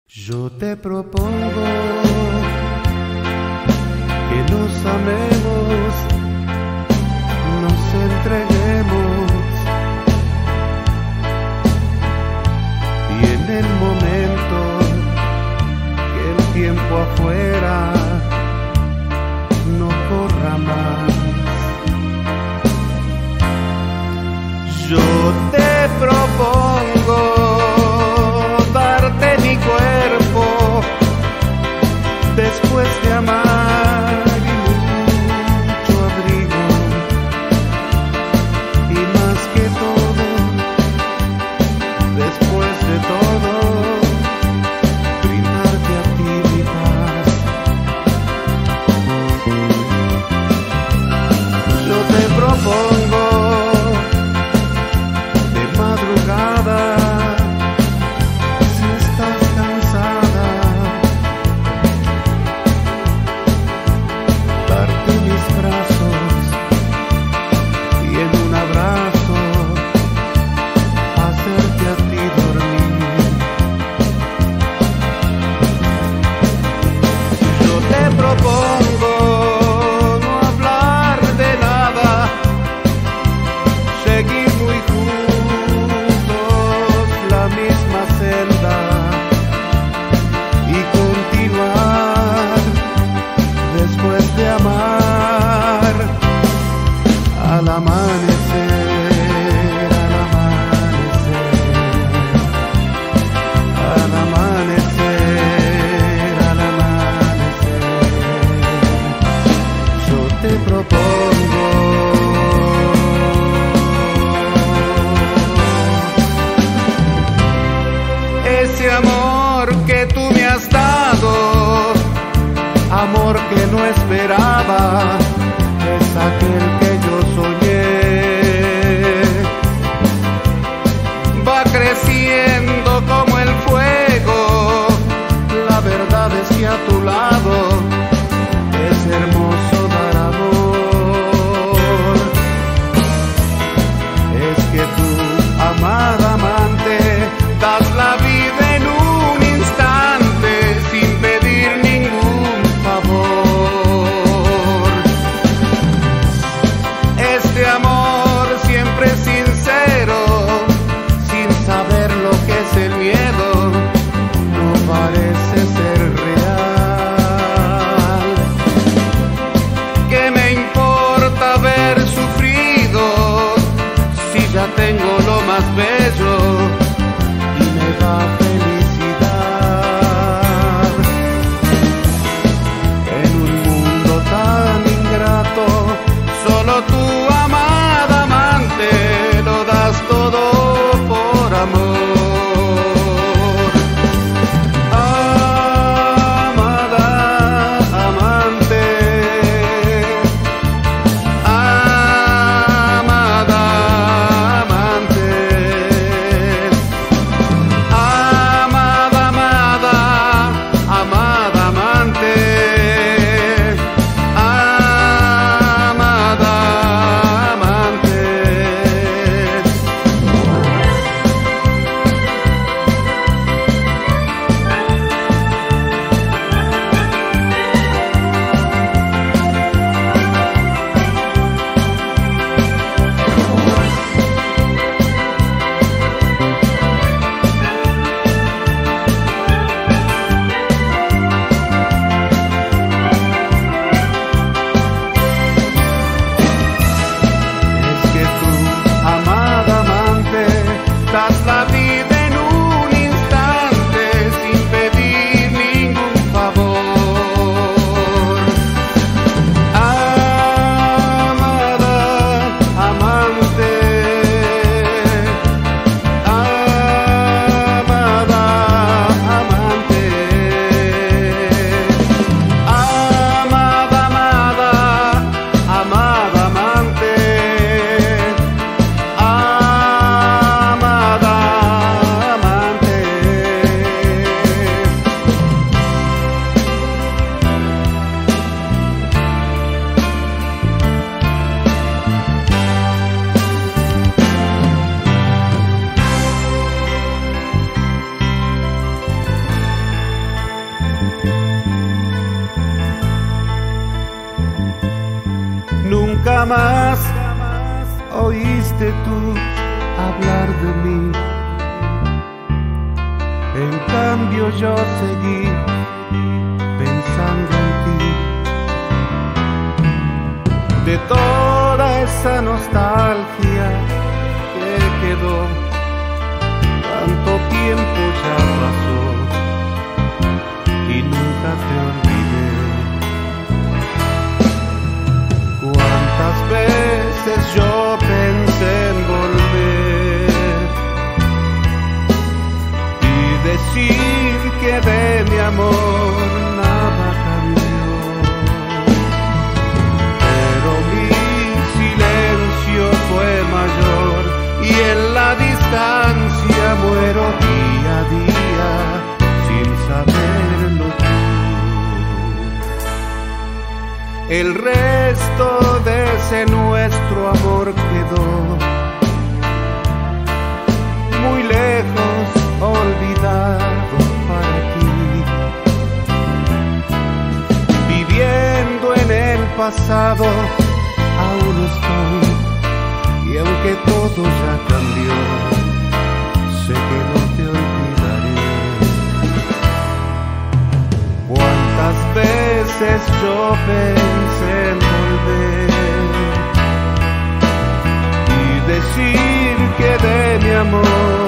Yo te propongo que nos amemos, nos entreguemos y en el momento que el tiempo afuera no corra más. Yo te propongo darte mi cuerpo después de amar y mucho abrigo, y más que todo, después de todo, brindarte a ti mi paz. Yo te propongo de madrugada, al amanecer, al amanecer, al amanecer, al amanecer. Yo te propongo ese amor que tú me has dado, amor que no esperaba, es aquel que yo soñé. Va creciendo como el fuego, la verdad es que a tu lado es hermoso dar amor. Es que tú, amada amante, das la vida en un instante sin pedir ningún favor. Este amor siempre sincero, sin saber lo que es el miedo, no parece ser real. jamás oíste tú hablar de mí. En cambio yo seguí pensando en ti. De toda esa nostalgia que quedó, tanto tiempo ya pasó y nunca te olvidé. Cuántas veces yo pensé en volver y decir que de mi amor nada cambió, pero mi silencio fue mayor y en la distancia muero día a día sin saberlo tú. El resto de ese nuestro amor quedó muy lejos, olvidado para ti. Viviendo en el pasado aún estoy, y aunque todo ya cambió, sé que no te olvidaré. Cuántas veces yo pensé en volver y decir que de mi amor